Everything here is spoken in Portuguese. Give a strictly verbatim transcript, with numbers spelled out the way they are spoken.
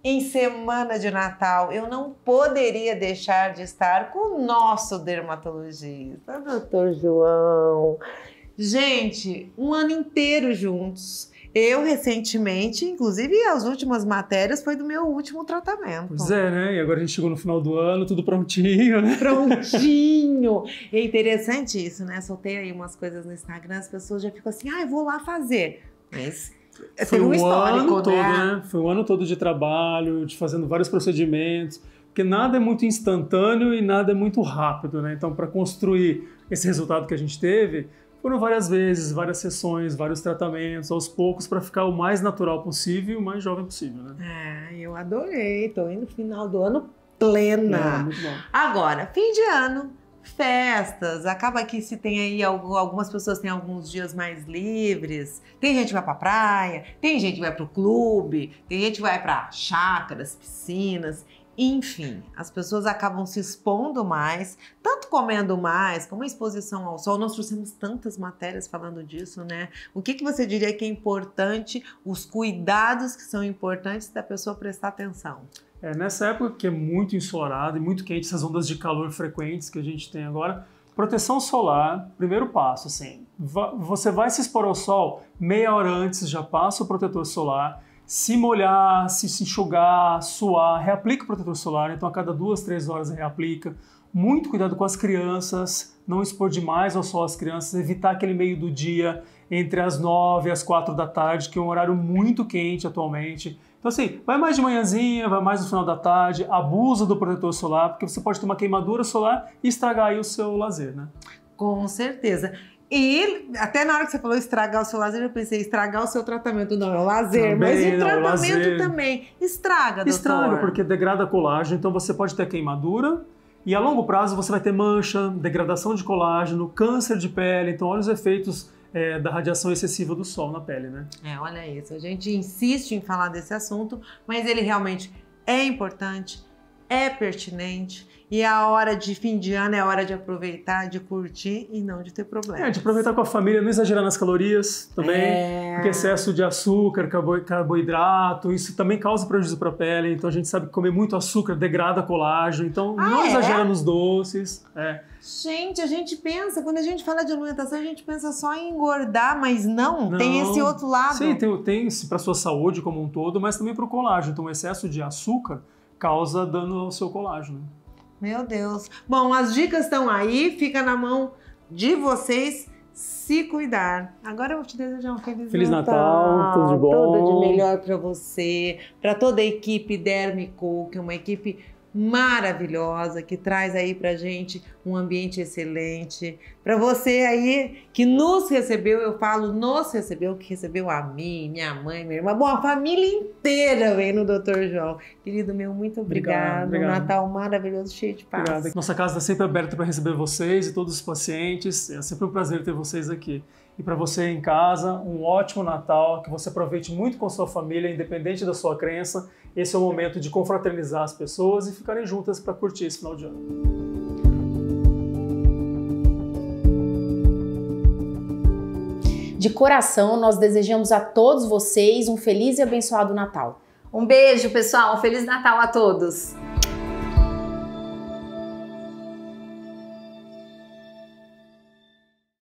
em semana de Natal, eu não poderia deixar de estar com o nosso dermatologista, doutor João. Gente, um ano inteiro juntos. Eu, recentemente, inclusive as últimas matérias foi do meu último tratamento. Pois é, né? E agora a gente chegou no final do ano, tudo prontinho, né? Prontinho! É interessante isso, né? Soltei aí umas coisas no Instagram, as pessoas já ficam assim, ah, eu vou lá fazer. Mas foi um histórico, ano todo, né? né? Foi um ano todo de trabalho, de fazendo vários procedimentos, porque nada é muito instantâneo e nada é muito rápido, né? Então, para construir esse resultado que a gente teve, foram várias vezes, várias sessões, vários tratamentos, aos poucos, para ficar o mais natural possível e o mais jovem possível, né? É, eu adorei. Tô indo no final do ano plena. É, muito bom. Agora, fim de ano, festas. Acaba que se tem aí, algumas pessoas têm alguns dias mais livres. Tem gente que vai pra praia, tem gente que vai pro clube, tem gente que vai pra chácaras, piscinas. Enfim, as pessoas acabam se expondo mais, tanto comendo mais, como a exposição ao sol. Nós trouxemos tantas matérias falando disso, né? O que, que você diria que é importante, os cuidados que são importantes da pessoa prestar atenção? É, nessa época que é muito ensolarado e muito quente, essas ondas de calor frequentes que a gente tem agora, proteção solar, primeiro passo, assim, você vai se expor ao sol, meia hora antes já passa o protetor solar. Se molhar, se, se enxugar, suar, reaplica o protetor solar, então a cada duas, três horas reaplica. Muito cuidado com as crianças, não expor demais ao sol as crianças, evitar aquele meio do dia entre as nove e as quatro da tarde, que é um horário muito quente atualmente. Então assim, vai mais de manhãzinha, vai mais no final da tarde, abusa do protetor solar, porque você pode ter uma queimadura solar e estragar aí o seu lazer, né? Com certeza. E até na hora que você falou estragar o seu lazer, eu pensei, estragar o seu tratamento. Não, é o lazer, também, mas o não, tratamento lazer. também. Estraga, doutor. Estraga, porque degrada colágeno, então você pode ter queimadura e a longo prazo você vai ter mancha, degradação de colágeno, câncer de pele, então olha os efeitos é, da radiação excessiva do sol na pele, né? É, olha isso, a gente insiste em falar desse assunto, mas ele realmente é importante, é pertinente. E a hora de fim de ano é a hora de aproveitar, de curtir e não de ter problemas. É, de aproveitar com a família, não exagerar nas calorias também, é... porque excesso de açúcar, carbo carboidrato, isso também causa prejuízo para a pele, então a gente sabe que comer muito açúcar degrada colágeno, então ah, não é? exagera nos doces. É. Gente, a gente pensa, quando a gente fala de alimentação, a gente pensa só em engordar, mas não, não. Tem esse outro lado. Sim, tem, tem para a sua saúde como um todo, mas também para o colágeno, então o excesso de açúcar causa dano ao seu colágeno. Meu Deus. Bom, as dicas estão aí, fica na mão de vocês se cuidar. Agora eu vou te desejar um Feliz, Feliz Natal. Natal, tudo de bom. Tudo de melhor para você, para toda a equipe Dermico, que é uma equipe maravilhosa, que traz aí pra gente um ambiente excelente. Para você aí que nos recebeu, eu falo nos recebeu, que recebeu a mim, minha mãe, minha irmã, bom, a família inteira vem no doutor João. Querido meu, muito obrigado. Obrigado, obrigado. Um Natal maravilhoso, cheio de paz. Obrigado. Nossa casa está sempre aberta para receber vocês e todos os pacientes. É sempre um prazer ter vocês aqui. E para você em casa, um ótimo Natal, que você aproveite muito com sua família, independente da sua crença. Esse é o momento de confraternizar as pessoas e ficarem juntas para curtir esse final de ano. De coração, nós desejamos a todos vocês um feliz e abençoado Natal. Um beijo, pessoal. Um Feliz Natal a todos.